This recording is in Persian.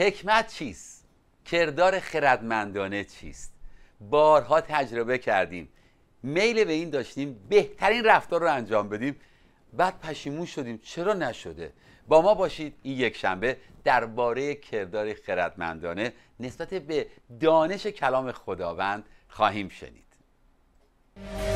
حکمت چیست؟ کردار خردمندانه چیست؟ بارها تجربه کردیم، میل به این داشتیم بهترین رفتار رو انجام بدیم، بعد پشیمون شدیم چرا نشده. با ما باشید این یک شنبه درباره کردار خردمندانه نسبت به دانش کلام خداوند خواهیم شنید.